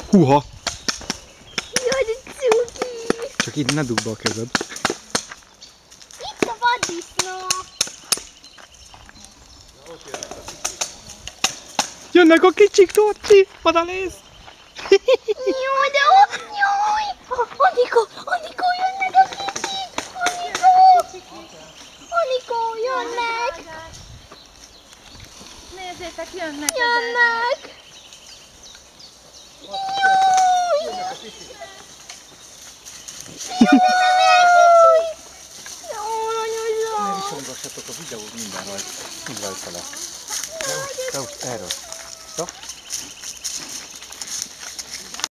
Húha! Jaj, de cuki! Csak itt ne dugd be a kezed. Itt a vaddisznó! Jönnek a kicsik, Torcsi! Odanéz! Jaj, de ott! Jaj! Anikó, jönnek a kicsik! Anikó, jönnek! Nézzétek, jönnek! Jönnek! Ne visongassatok a videót minden rajta lesz. Erről.